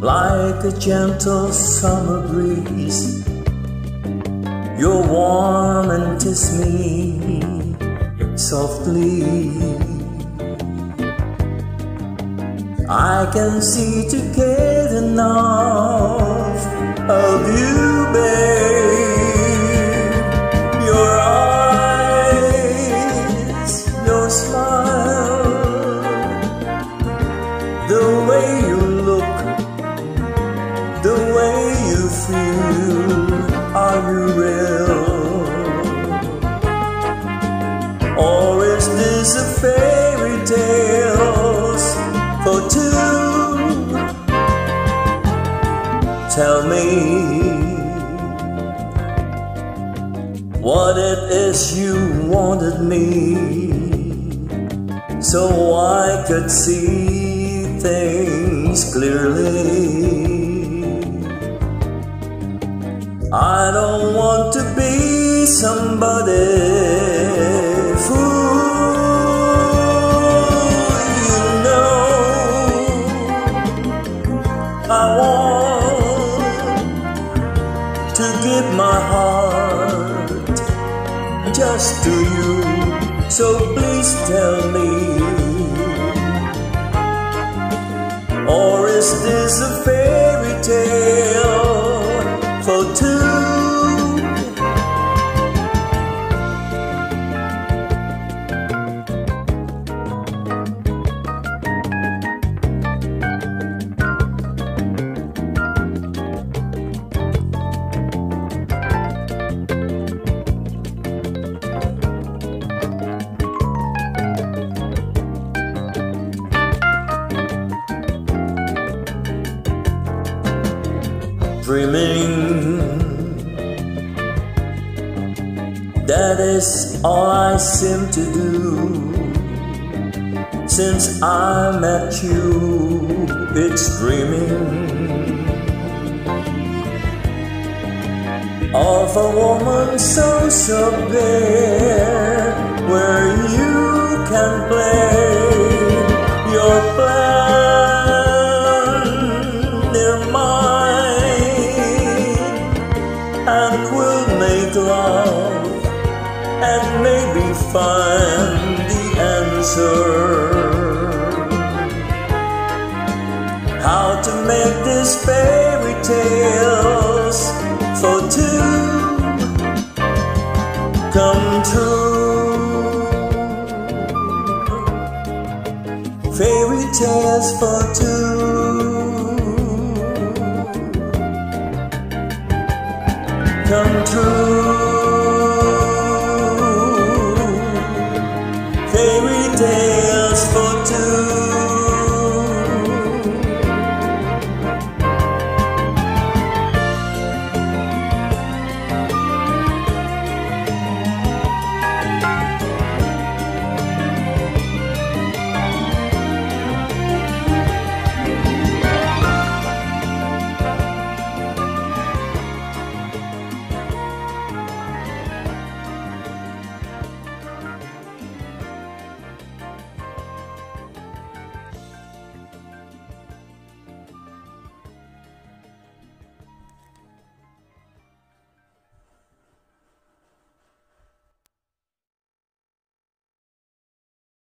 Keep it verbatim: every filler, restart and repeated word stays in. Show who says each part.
Speaker 1: like a gentle summer breeze. You're warm and kiss me softly. I can see together enough of you, babe. Your eyes, your smile, the way you look, the way you feel. Are you real? Or is this a fairy tale for two? Tell me what it is you wanted me, so I could see things clearly. I don't want to be somebody fool, you know. I want to give my heart just to you, so please tell me, or is this a fairy tale for two? Dreaming, that is all I seem to do. Since I met you, it's dreaming of a woman so, so bare, where you can play your plan near mine, and we'll make love and maybe find the answer. How to make these fairy tales for two come true. Fairy tales for two come true.